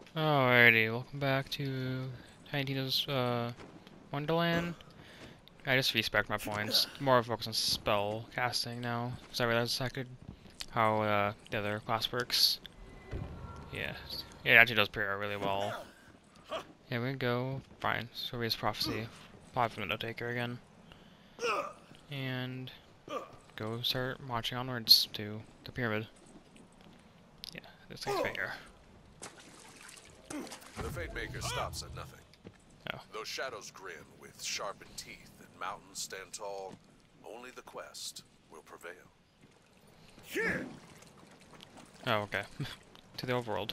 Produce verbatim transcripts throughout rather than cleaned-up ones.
Alrighty, welcome back to Tiny Tina's uh, Wonderland. I just respec my points. More focus on spell casting now, because I realized I could how uh, the other class works. Yeah, yeah, it actually does pair really well. Here we go. Fine. So raise prophecy. Probably from the note taker again, and go start marching onwards to the pyramid. Yeah, this thing's right here. The Fate Maker stops at nothing. Oh. Those shadows grin with sharpened teeth and mountains stand tall. Only the quest will prevail. Oh, okay. To the overworld.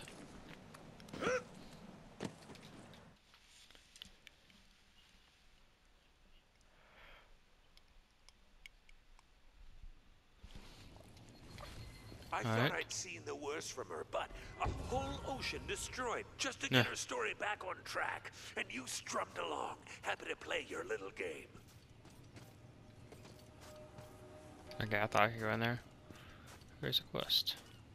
I All thought right. I'd seen the worst from her, but a whole ocean destroyed just to Yeah. get her story back on track. And you strummed along, happy to play your little game. Okay, I thought I could go in there. Where's the quest?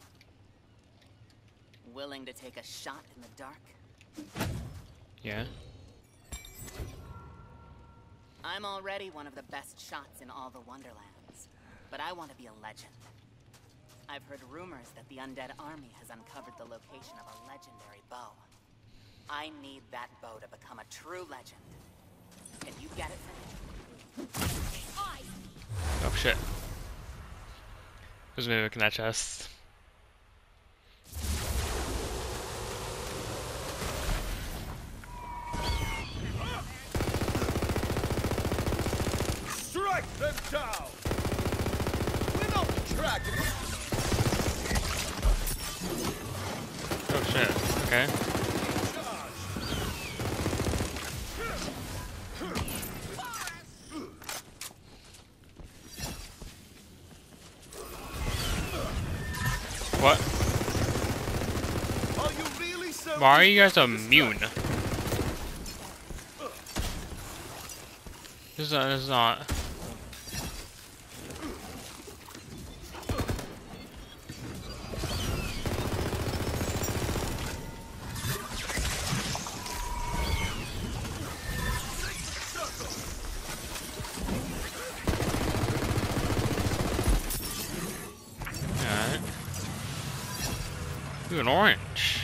Willing to take a shot in the dark? Yeah. I'm already one of the best shots in all the Wonderlands, but I want to be a legend. I've heard rumors that the Undead Army has uncovered the location of a legendary bow. I need that bow to become a true legend. Can you get it for me? Oh shit. There's maybe in that chest. Strike them down! We're not dragging it! Oh shit. Okay. What? Are you really so Why are you guys immune? This is not. This is not. Alright. Ooh, an orange.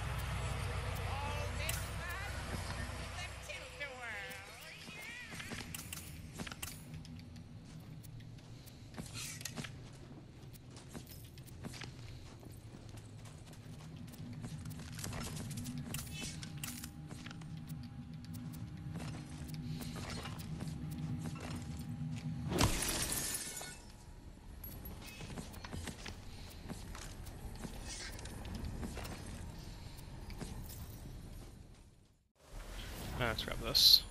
Let's grab this.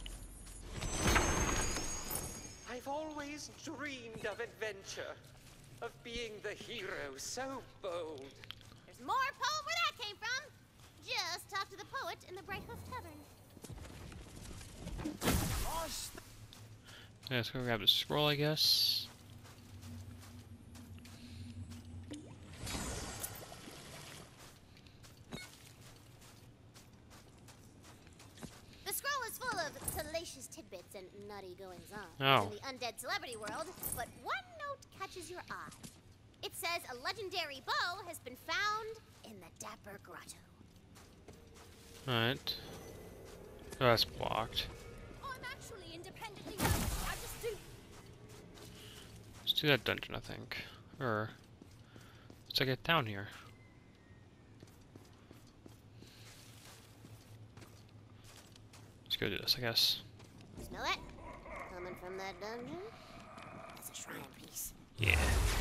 I've always dreamed of adventure, of being the hero so bold. There's more poem where that came from. Just talk to the poet in the Bright Hoof Tavern. Yeah, let's go grab the scroll, I guess. The scroll is full of salacious tidbits and nutty goings-on Oh. in the undead celebrity world, but one note catches your eye. It says a legendary bow has been found in the Dapper Grotto. Alright. Oh, that's blocked. I'm actually independently young. I just do. Let's do that dungeon, I think. Or let's get down here. Let's go do this, I guess. Smell it? Coming from that dungeon? That's a shrine piece. Yeah.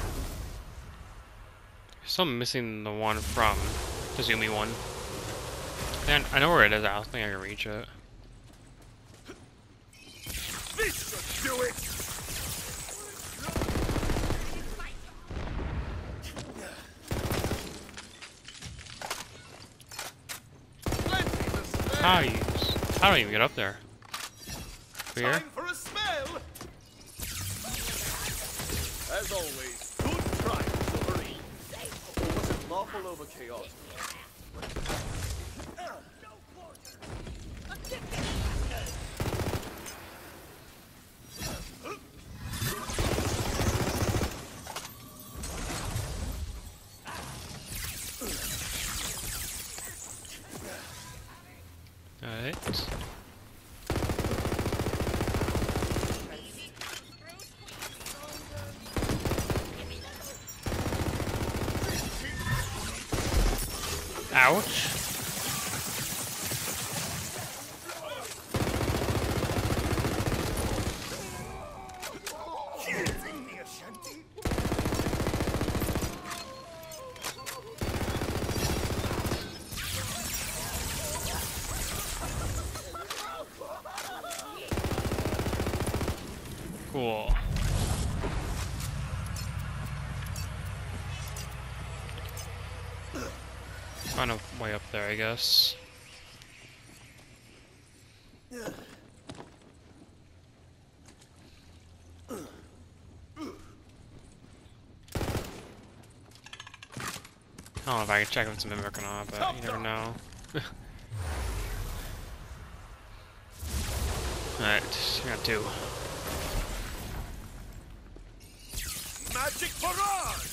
Still missing the one from the Zoomy one. And I know where it is. I don't think I can reach it. This should do it! Plenty to spare. How you? I don't even get up there. Here? Time for a smell! As always, good triumphs over evil. Was it lawful over chaos? Alright. Ouch. Cool. Find a way up there, I guess. I don't know if I can check if it's a mimic or not, but you never know. Alright, I got two. Magic barrage!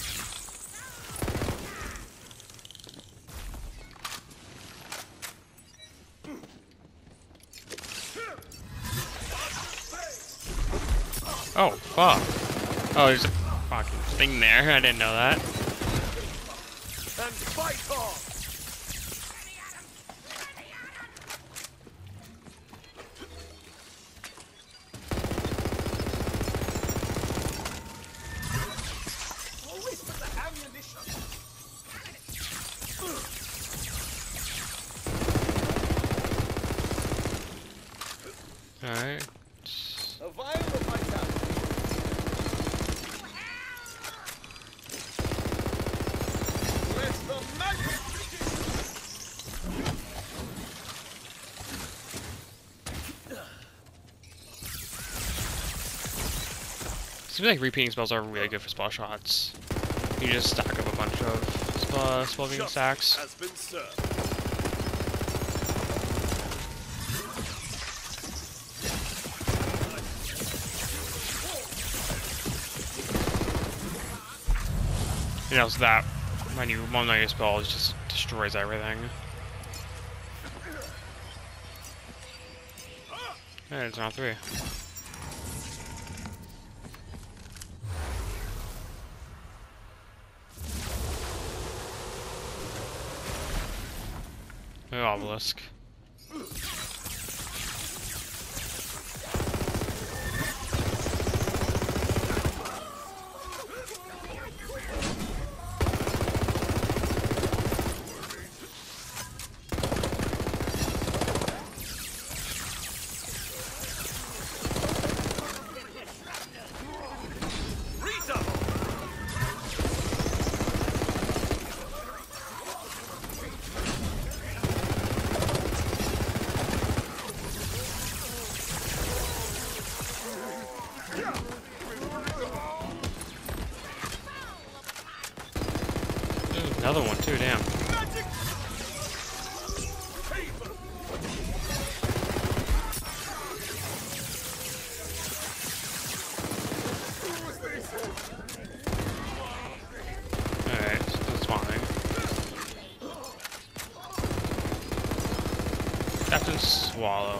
Oh, fuck. Oh, there's a fucking thing there. I didn't know that. And fight on! Always put the ammunition! Alright. A vial of vitality. Let the magic Seems like repeating spells are really good for spell shots. You just stack up a bunch of spell, spell beam stacks. has been served. You know, so that when you one of your spells just destroys everything. Hey, it's now three. The obelisk. Another one too, damn. Alright, that's fine. Captain Swallow.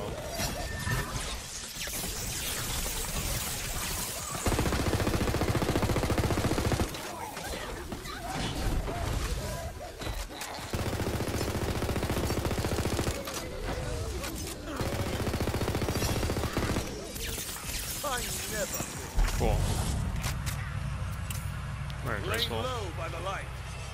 Cool. Very Laying graceful. low by the light.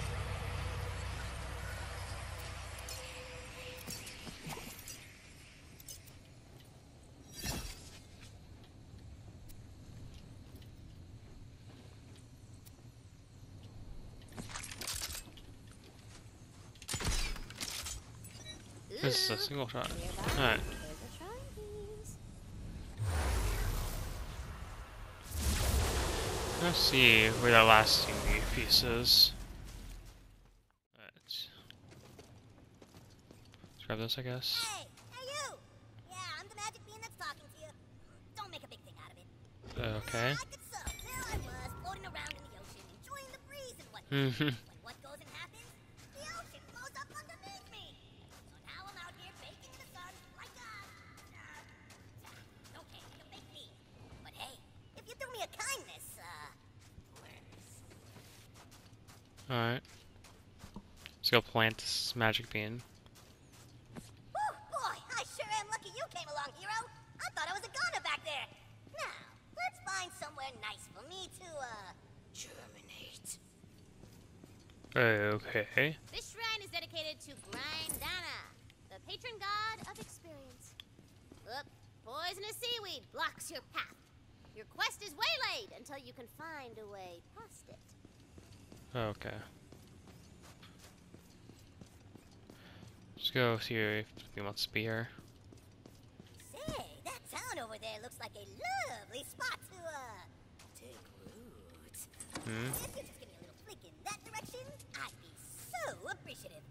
This is a single shot. Alright. Let's see where that last thingy piece is. Alright. Let's grab this, I guess. Hey, hey you! Yeah, I'm the magic bean that's talking to you. Don't make a big thing out of it. Okay. I could suck. There I was, floating around in the ocean, enjoying the breeze and whatnot. When what goes and happens, the ocean blows up underneath me. So now I'm out here baking the sun Alright. Let's go plant this magic bean. Woo, boy, I sure am lucky you came along, hero. I thought I was a goner back there. Now, let's find somewhere nice for me to, uh, germinate. Okay. This shrine is dedicated to Grindana, the patron god of experience. Look, poisonous seaweed blocks your path. Your quest is waylaid until you can find a way past it. Okay. Let's go see if he wants to be here. Say, that town over there looks like a lovely spot to, uh, take root. Hmm? If you just give me a little flick in that direction, I'd be so appreciative.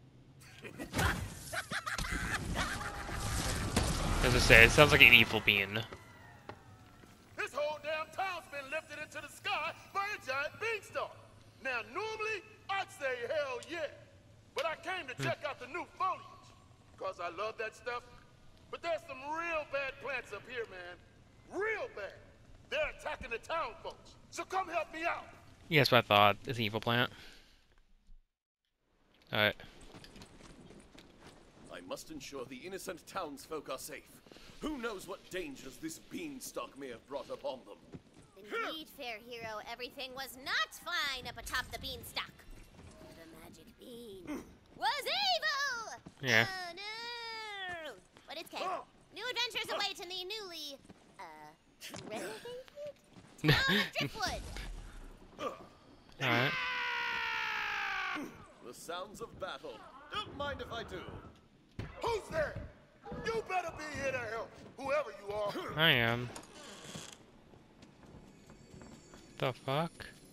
As I say, it sounds like an evil bean. This whole damn town's been lifted into the sky by a giant beanstalk. Now, normally, I'd say hell yeah. But I came to check out the new foliage. Because I love that stuff. But there's some real bad plants up here, man. Real bad. They're attacking the town folks. So come help me out. Yes, what I thought. It's an evil plant. Alright. I must ensure the innocent townsfolk are safe. Who knows what dangers this beanstalk may have brought upon them. Indeed, fair hero, everything was not fine up atop the beanstalk. The magic bean was evil! Yeah. Oh no! But it's okay. New adventures await in the newly, uh, renovated town of Driftwood. Alright. The sounds of battle. Don't mind if I do. Who's there? You better be here to help, whoever you are. I am. The fuck?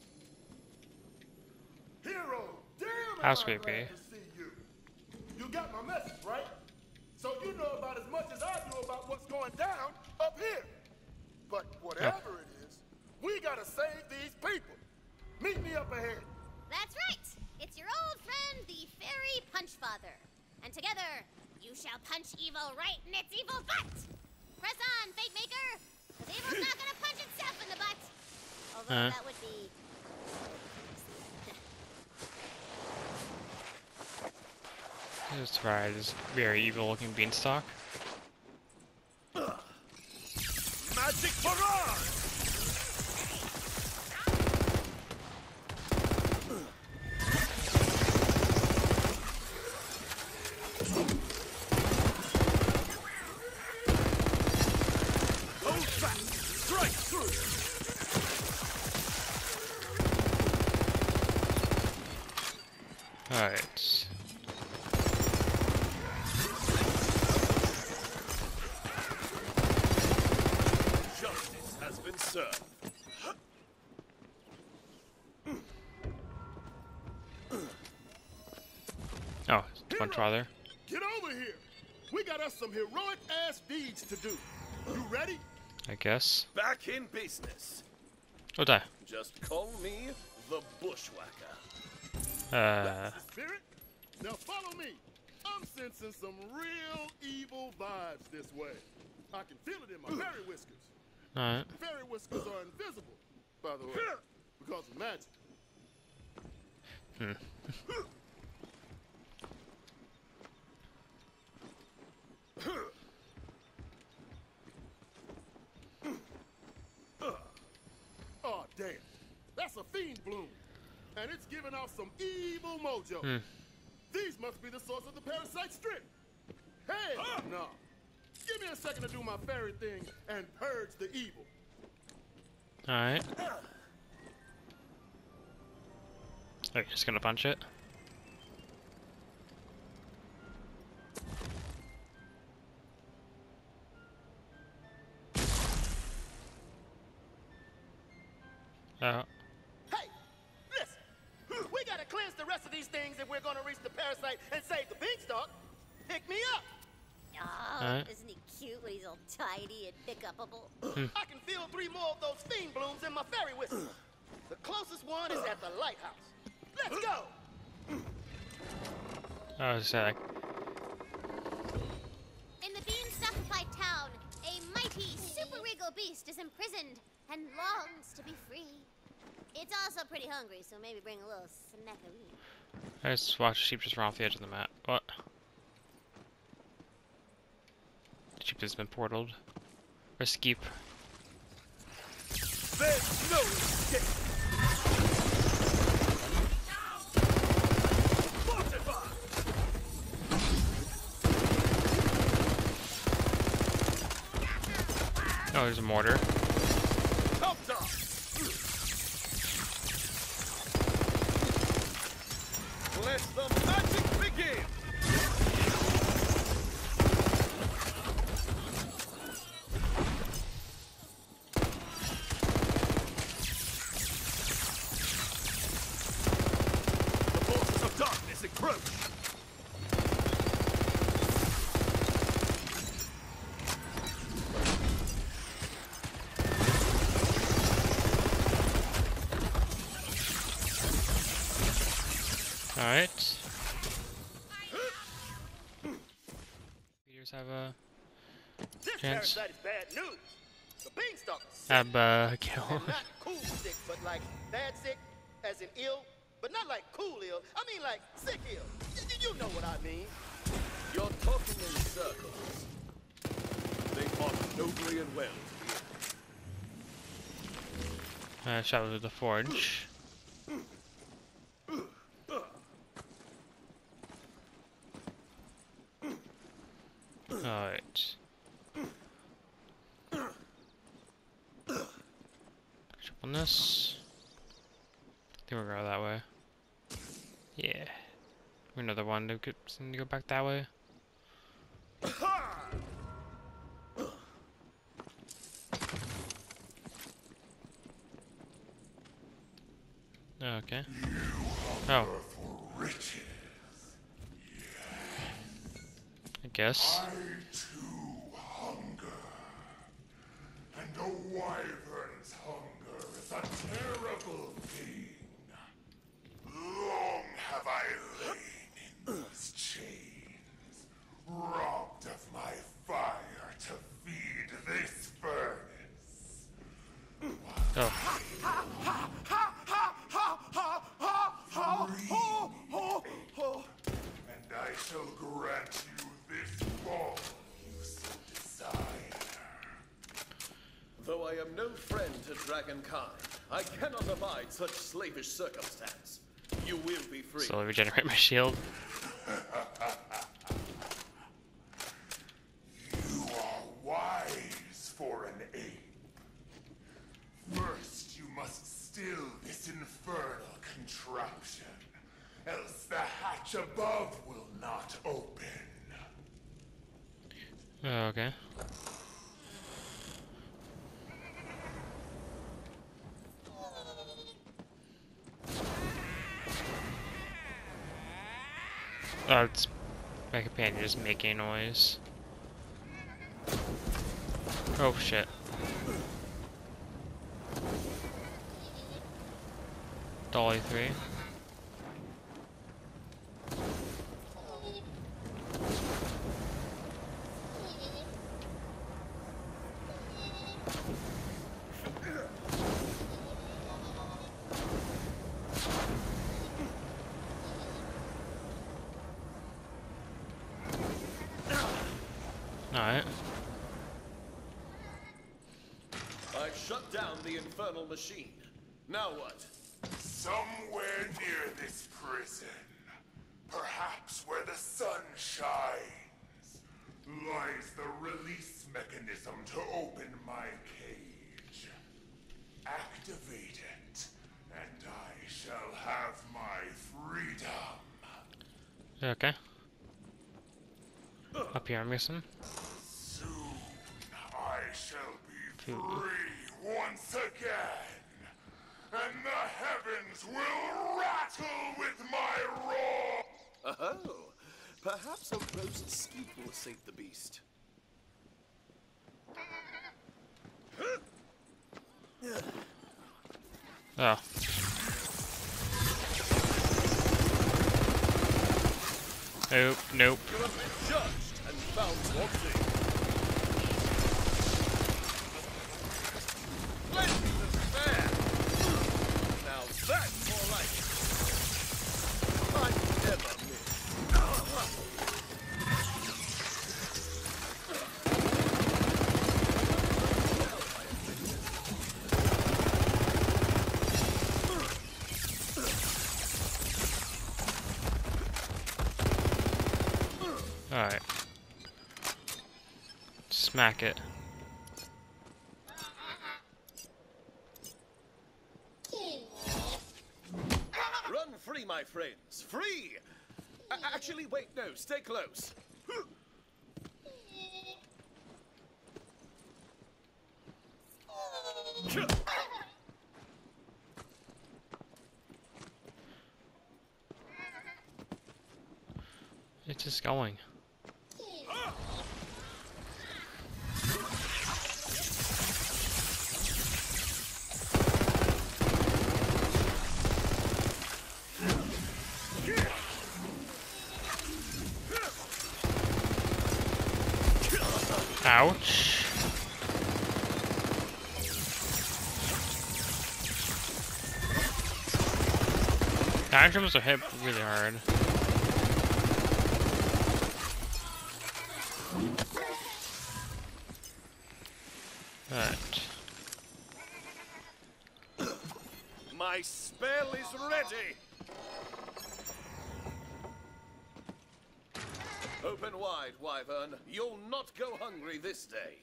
Hero, damn am How I creepy. glad to see you. You got my message, right? So you know about as much as I do about what's going down up here. But whatever it is, we gotta save these people. Meet me up ahead. That's right. It's your old friend, the Fairy Punchfather. And together, you shall punch evil right in its evil butt. Press on, Fate Maker, because evil's not gonna punch itself in the butt. Although Uh. that would be... Let's try this very evil looking beanstalk. Magic barrage! Hold fast! Strike through! Alright. Justice has been served. Oh, it's Punchfather. Get over here. We got us some heroic ass deeds to do. You ready? I guess. Back in business. Oh, die. Just call me the Bushwhacker. Uh. Spirit? Now follow me. I'm sensing some real evil vibes this way. I can feel it in my fairy whiskers. Alright. Fairy whiskers are invisible, by the way, because of magic. Hmm. Oh, damn. That's a fiend bloom. And it's giving off some evil mojo. Hmm. These must be the source of the parasite strip. Hey, no. Give me a second to do my fairy thing and purge the evil. Alright. Oh, you're just gonna punch it? Oh. Hey, listen. We gotta cleanse the rest of these things if we're gonna reach the parasite and save the beanstalk. Pick me up. Oh, Alright. isn't he cute when he's all tidy and pick-upable? I can feel three more of those fiend blooms in my fairy whiskers. The closest one is at the lighthouse. Let's go. I was like, In the beanstalkified town, a mighty, super regal beast is imprisoned and longs to be free. It's also pretty hungry, so maybe bring a little snackaroo. I just watched sheep just run off the edge of the map. What? The sheep has been portaled. Or skeep. There's no escape. Fortify. Oh, there's a mortar. Top down. Let the magic begin. The forces of darkness encroach. Alright. Leaders have a This chance. parasite is bad news. The beanstalk is sick. Ab uh, kill. And not cool sick, but like bad sick, as in ill, but not like cool ill. I mean like sick ill. Y- y- You know what I mean. You're talking in circles. They fought nobly and well to the end. Uh, shot with the forge. Alright. Jump on this. I think we're going that way. Yeah. Another one to go, to go back that way. Okay. Oh. I guess. I too hunger. And a wyvern's hunger is a terrible thing. Long have I lain in these chains, robbed of my fire to feed this furnace. Oh. And I shall grant you this ball you so desire. Though I am no friend to dragonkind, I cannot abide such slavish circumstance. You will be free. Slowly regenerate my shield. You are wise for an ape. First, you must still this infernal contraption, else the hatch above will not open. Oh, okay. Oh, it's my companion just making noise. Oh shit. Dolly three. Alright. I've shut down the infernal machine. Now what? Somewhere near this prison, perhaps where the sun shines, lies the release mechanism to open my cage. Activate it, and I shall have my freedom. Okay. Up here, I'm guessing. Soon I shall be Phew. free once again, and the heavens will rattle with my roar. Oh, perhaps a roast skeet will save the beast. Oh. Nope, nope. You have been judged and found wanting. Plenty to spare. That's more like it. I never miss. Alright. Smack it. Run free, my friends. Free! A actually, wait, no. Stay close. It's just going. Ouch. The actually must have hit really hard. Right. My spell is ready. Open wide, Wyvern. You'll not go hungry this day.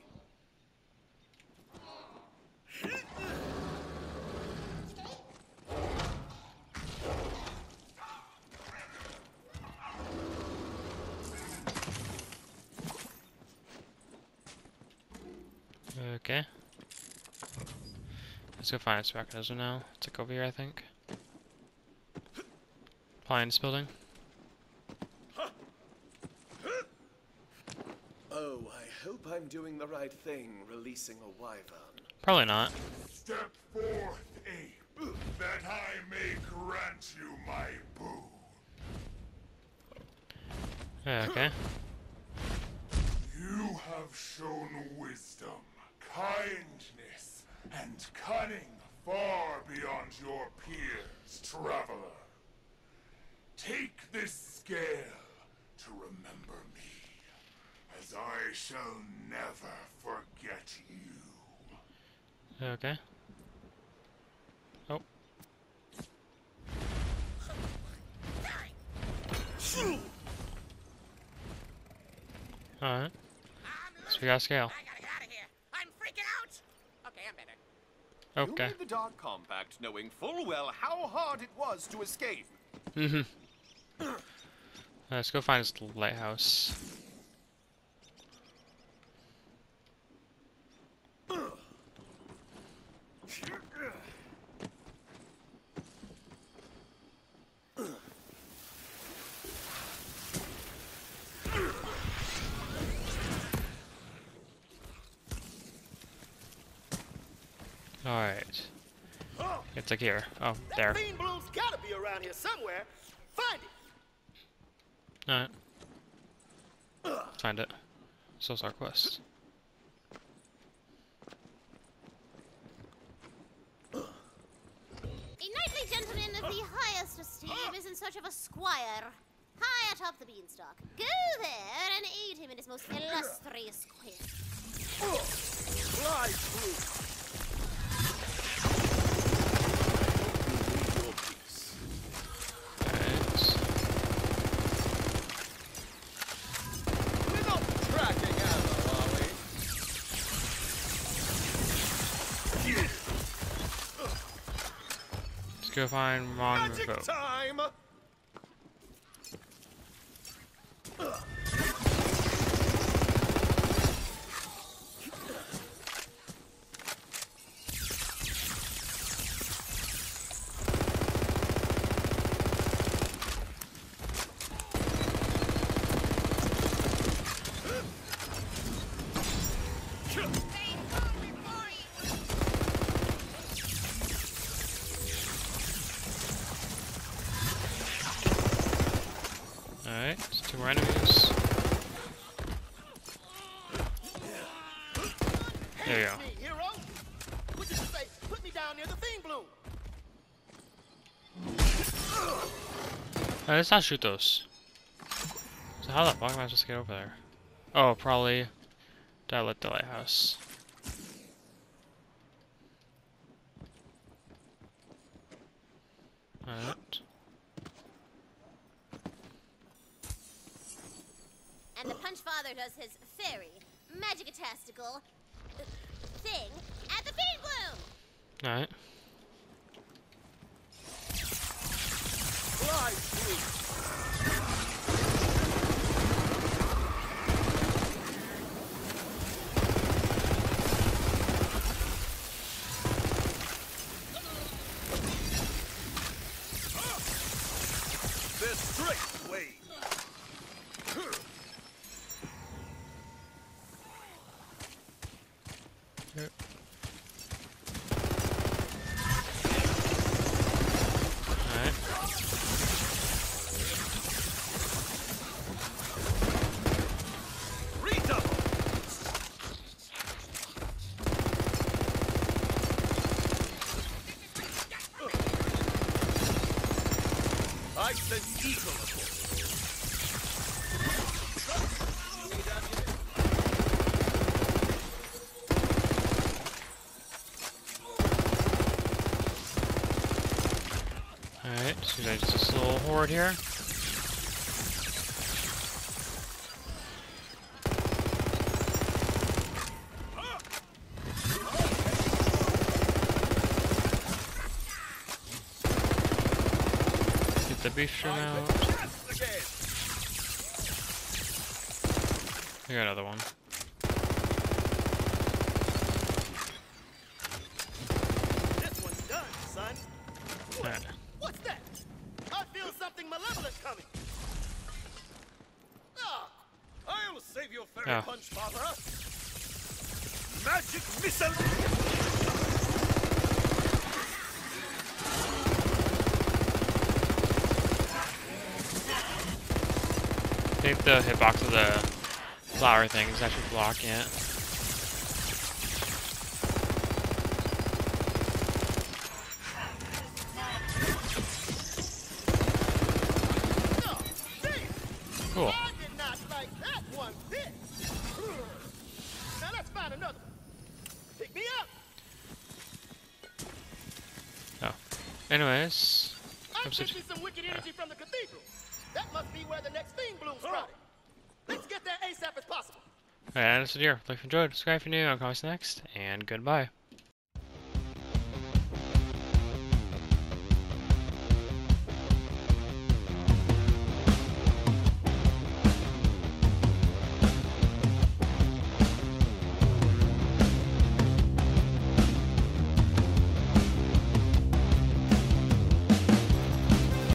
Okay. Let's go find its mechanism now. It's like over here, I think. Probably in this building. Oh, I hope I'm doing the right thing, releasing a Wyvern. Probably not. Step forth, ape, that I may grant you my boon. Yeah, okay. You have shown wisdom, kindness, and cunning far beyond your peers, traveler. Take this scale to remember me, as I shall never forget you. Okay. Oh. Alright. So we got scale. I gotta get out of here. I'm freaking out. Okay, I'm better. You Okay. made the Dark Compact knowing full well how hard it was to escape. Mm-hmm. Let's go find this lighthouse. Alright. It's like here. Oh, there. Fiend Bloom's gotta be around here somewhere. Find it. Alright. Find it. So's our quest. A knightly gentleman of the highest esteem is in search of a squire, high atop the beanstalk. Go there and aid him in his most illustrious quest. Fly through. Alright. We're not tracking ammo, are we? Let's go find Mon Magic Revoke. time! Alright, two more enemies. There you go. Me, hero. What did you say? Put me down near the Fiend Bloom. Uh, let's not shoot those. So how the fuck am I supposed to get over there? Oh, probably dilate the lighthouse. Alright. And the Punchfather does his fairy, magic-tastical uh, thing at the Fiend Bloom! Alright. Fly, please. This straight way. Yep. Alright. Redouble. I sense evil afoot. Alright, so there's just a little horde here. Get the beef shrimp out. We got another one. This one's done, son. Alright. What's that? I feel something malevolent coming. Ah, I'll save your fairy Oh. punch, father. Magic missile. I think the hitbox of the flower thing is actually blocking it. Cool. I did not like that one bit. Now let's find another one. Pick me up. Oh. Anyways. I'm episode- sensing some wicked energy from the cathedral. That must be where the next Fiend Bloom sprouted. Let's get there ASAP as possible. Alright, that's it here. If you enjoyed, subscribe if you're new, I'll come next, and goodbye.